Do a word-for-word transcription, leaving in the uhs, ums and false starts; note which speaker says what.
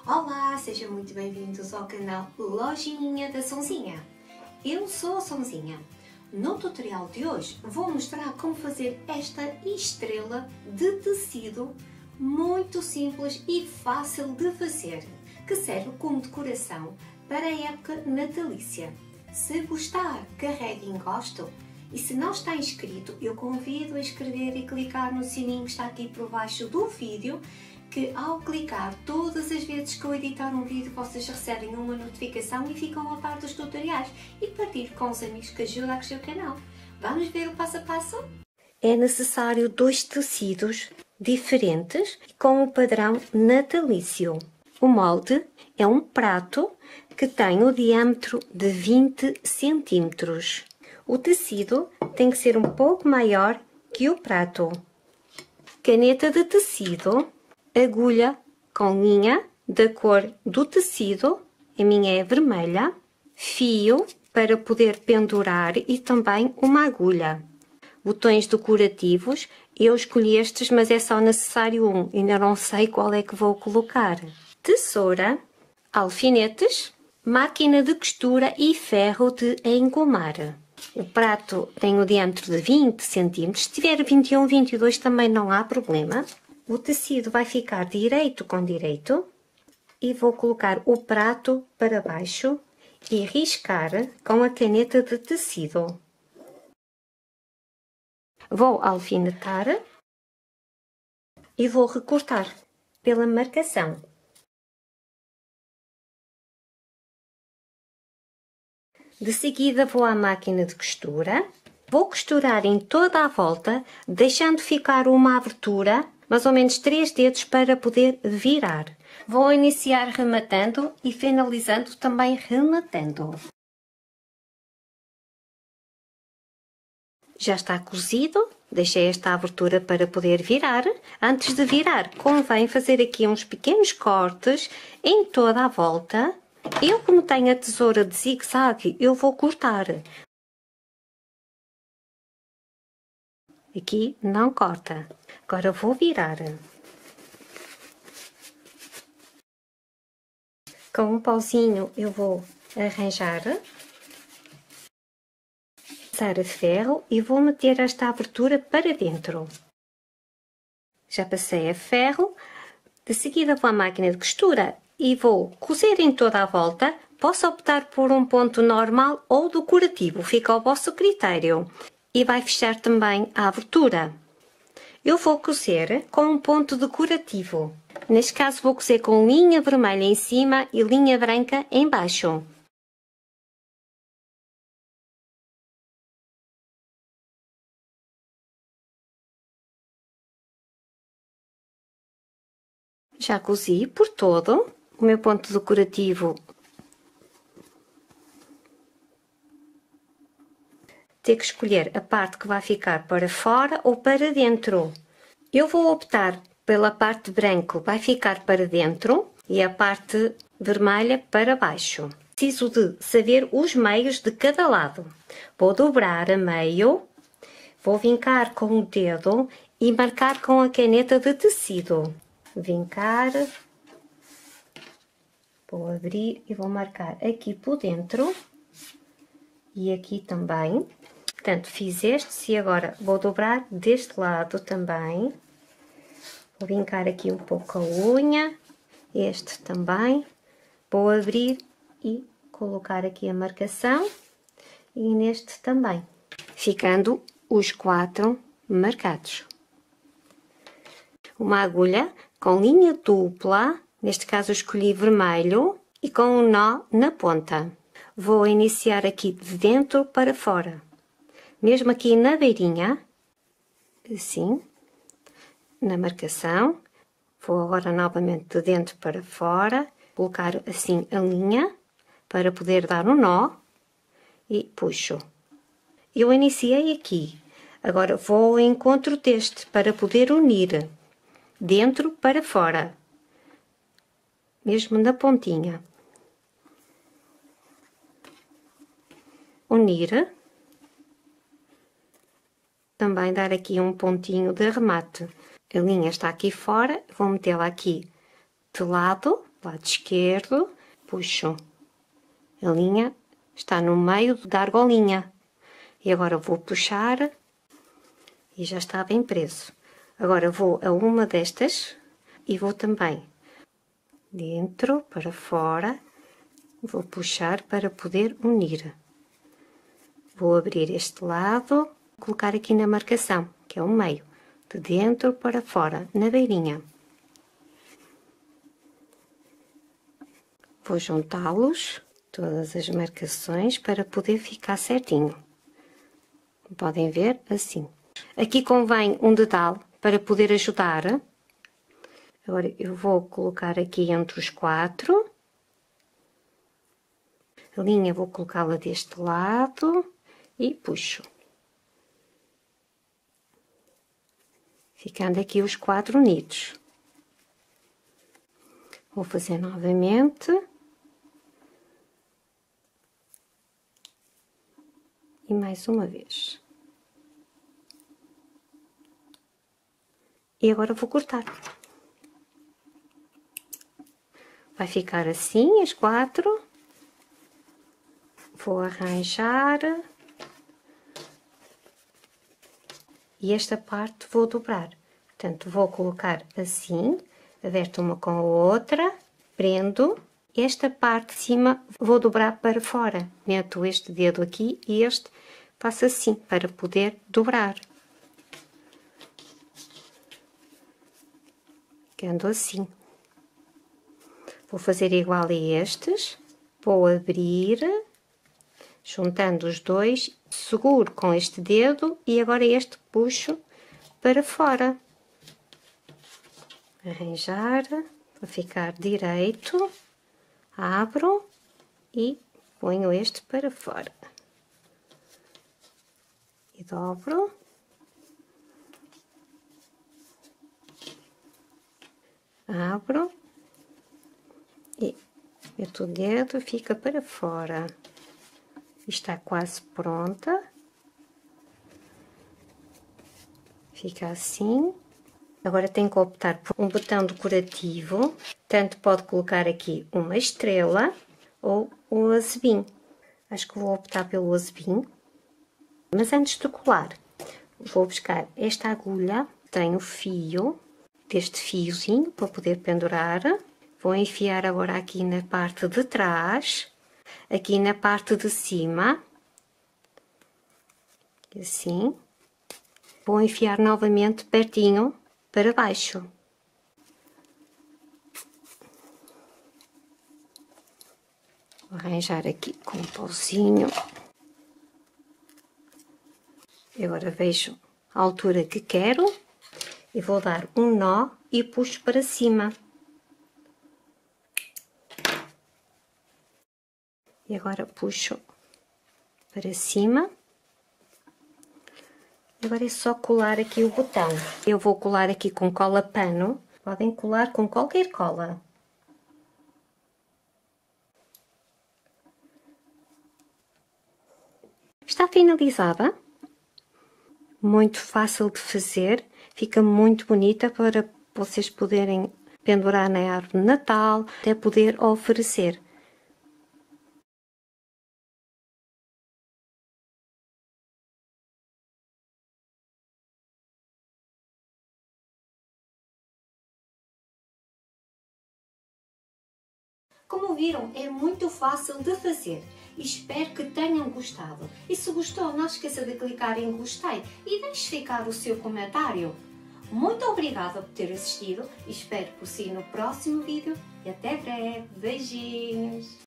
Speaker 1: Olá, sejam muito bem-vindos ao canal Lojinha da Sonzinha. Eu sou a Sonzinha. No tutorial de hoje vou mostrar como fazer esta estrela de tecido muito simples e fácil de fazer, que serve como decoração para a época natalícia. Se gostar, carregue em gosto. E se não está inscrito, eu convido a inscrever e clicar no sininho que está aqui por baixo do vídeo, que ao clicar todas as vezes que eu editar um vídeo vocês recebem uma notificação e ficam a par dos tutoriais, e partilhe com os amigos que ajudam a crescer o canal. Vamos ver o passo a passo? É necessário dois tecidos diferentes com o padrão natalício. O molde é um prato que tem o diâmetro de vinte centímetros. O tecido tem que ser um pouco maior que o prato. Caneta de tecido, agulha com linha da cor do tecido, a minha é vermelha, fio para poder pendurar e também uma agulha. Botões decorativos, eu escolhi estes, mas é só necessário um, ainda não sei qual é que vou colocar. Tesoura, alfinetes, máquina de costura e ferro de engomar. O prato tem o diâmetro de vinte centímetros, se tiver vinte e um, vinte e dois também não há problema. O tecido vai ficar direito com direito e vou colocar o prato para baixo e riscar com a caneta de tecido. Vou alfinetar e vou recortar pela marcação. De seguida vou à máquina de costura, vou costurar em toda a volta, deixando ficar uma abertura, mais ou menos três dedos para poder virar. Vou iniciar rematando e finalizando também rematando. Já está cozido, deixei esta abertura para poder virar. Antes de virar, convém fazer aqui uns pequenos cortes em toda a volta. Eu, como tenho a tesoura de zigue-zague, eu vou cortar. Aqui não corta. Agora vou virar. Com um pauzinho eu vou arranjar. Passar a ferro e vou meter esta abertura para dentro. Já passei a ferro. De seguida vou à máquina de costura e vou cozer em toda a volta. Posso optar por um ponto normal ou decorativo, fica ao vosso critério. E vai fechar também a abertura. Eu vou cozer com um ponto decorativo. Neste caso vou cozer com linha vermelha em cima e linha branca em baixo. Já cozi por todo o meu ponto decorativo. Ter que escolher a parte que vai ficar para fora ou para dentro. Eu vou optar pela parte branca, vai ficar para dentro, e a parte vermelha para baixo. Preciso de saber os meios de cada lado. Vou dobrar a meio, vou vincar com o dedo e marcar com a caneta de tecido. Vincar, vou abrir e vou marcar aqui por dentro e aqui também. Portanto, fiz este e agora vou dobrar deste lado também. Vou vincar aqui um pouco a unha, este também. Vou abrir e colocar aqui a marcação e neste também, ficando os quatro marcados. Uma agulha com linha dupla, neste caso eu escolhi vermelho, e com um nó na ponta. Vou iniciar aqui de dentro para fora. Mesmo aqui na beirinha, assim, na marcação, vou agora novamente de dentro para fora, colocar assim a linha, para poder dar um nó, e puxo. Eu iniciei aqui, agora vou ao encontro deste, para poder unir, dentro para fora, mesmo na pontinha. Unir. Também dar aqui um pontinho de remate. A linha está aqui fora, vou metê-la aqui de lado lado esquerdo, puxo a linha, está no meio da argolinha. E agora vou puxar e já está bem preso. Agora vou a uma destas e vou também dentro para fora, vou puxar para poder unir. Vou abrir este lado, colocar aqui na marcação, que é o meio, de dentro para fora, na beirinha. Vou juntá-los, todas as marcações, para poder ficar certinho. Podem ver assim. Aqui convém um dedal para poder ajudar. Agora eu vou colocar aqui entre os quatro. A linha vou colocá-la deste lado e puxo. Ficando aqui os quatro unidos. Vou fazer novamente. E mais uma vez. E agora vou cortar. Vai ficar assim, as quatro. Vou arranjar. E esta parte vou dobrar. Portanto, vou colocar assim, aberto uma com a outra, prendo. Esta parte de cima vou dobrar para fora. Meto este dedo aqui e este faço assim, para poder dobrar. Ficando assim. Vou fazer igual a estes. Vou abrir, juntando os dois, seguro com este dedo e agora este puxo para fora. Arranjar, para ficar direito. Abro e ponho este para fora. E dobro. Abro. E meto o dedo, fica para fora. Está quase pronta. Fica assim. Agora tenho que optar por um botão decorativo. Tanto pode colocar aqui uma estrela ou um azebim. Acho que vou optar pelo azebim. Mas antes de colar, vou buscar esta agulha. Tenho fio, deste fiozinho para poder pendurar. Vou enfiar agora aqui na parte de trás. Aqui na parte de cima. Assim. Vou enfiar novamente pertinho para baixo. Vou arranjar aqui com um pauzinho. Agora vejo a altura que quero e vou dar um nó e puxo para cima. E agora puxo para cima. Agora é só colar aqui o botão. Eu vou colar aqui com cola pano. Podem colar com qualquer cola. Está finalizada. Muito fácil de fazer. Fica muito bonita para vocês poderem pendurar na árvore de Natal, até poder oferecer. Como viram, é muito fácil de fazer. Espero que tenham gostado. E se gostou, não se esqueça de clicar em gostei e deixe ficar o seu comentário. Muito obrigada por ter assistido. Espero por si no próximo vídeo. E até breve. Beijinhos!